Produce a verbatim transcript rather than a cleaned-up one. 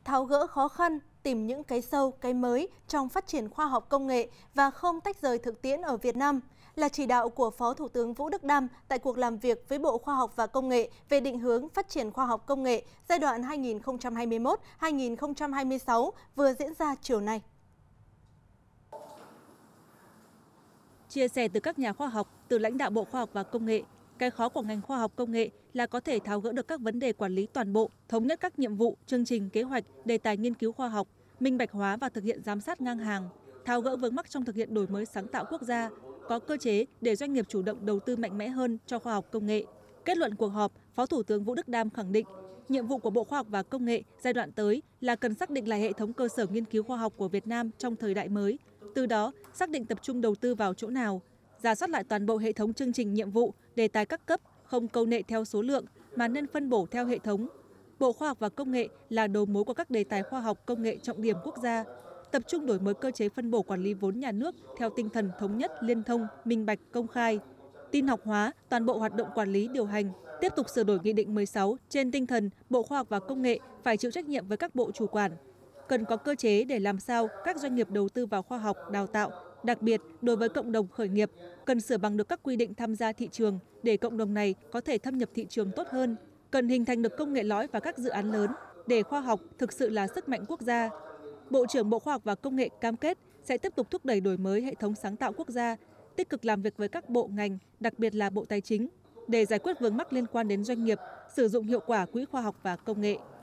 tháo gỡ khó khăn, tìm những cái sâu, cái mới trong phát triển khoa học công nghệ và không tách rời thực tiễn ở Việt Nam là chỉ đạo của Phó Thủ tướng Vũ Đức Đam tại cuộc làm việc với Bộ Khoa học và Công nghệ về định hướng phát triển khoa học công nghệ giai đoạn hai nghìn không trăm hai mươi mốt đến hai nghìn không trăm hai mươi sáu vừa diễn ra chiều nay. Chia sẻ từ các nhà khoa học, từ lãnh đạo Bộ Khoa học và Công nghệ, cái khó của ngành khoa học công nghệ là có thể tháo gỡ được các vấn đề quản lý toàn bộ, thống nhất các nhiệm vụ, chương trình, kế hoạch, đề tài nghiên cứu khoa học, minh bạch hóa và thực hiện giám sát ngang hàng, tháo gỡ vướng mắc trong thực hiện đổi mới sáng tạo quốc gia, có cơ chế để doanh nghiệp chủ động đầu tư mạnh mẽ hơn cho khoa học công nghệ. Kết luận cuộc họp, Phó Thủ tướng Vũ Đức Đam khẳng định, nhiệm vụ của Bộ Khoa học và Công nghệ giai đoạn tới là cần xác định lại hệ thống cơ sở nghiên cứu khoa học của Việt Nam trong thời đại mới, từ đó xác định tập trung đầu tư vào chỗ nào, rà soát lại toàn bộ hệ thống chương trình nhiệm vụ, đề tài các cấp, không câu nệ theo số lượng mà nên phân bổ theo hệ thống. Bộ Khoa học và Công nghệ là đầu mối của các đề tài khoa học công nghệ trọng điểm quốc gia, tập trung đổi mới cơ chế phân bổ quản lý vốn nhà nước theo tinh thần thống nhất, liên thông, minh bạch, công khai, tin học hóa toàn bộ hoạt động quản lý điều hành, tiếp tục sửa đổi Nghị định mười sáu trên tinh thần Bộ Khoa học và Công nghệ phải chịu trách nhiệm với các bộ chủ quản. Cần có cơ chế để làm sao các doanh nghiệp đầu tư vào khoa học, đào tạo, đặc biệt đối với cộng đồng khởi nghiệp, cần sửa bằng được các quy định tham gia thị trường để cộng đồng này có thể thâm nhập thị trường tốt hơn, cần hình thành được công nghệ lõi và các dự án lớn để khoa học thực sự là sức mạnh quốc gia. Bộ trưởng Bộ Khoa học và Công nghệ cam kết sẽ tiếp tục thúc đẩy đổi mới hệ thống sáng tạo quốc gia, tích cực làm việc với các bộ ngành, đặc biệt là Bộ Tài chính, để giải quyết vướng mắc liên quan đến doanh nghiệp, sử dụng hiệu quả quỹ khoa học và công nghệ.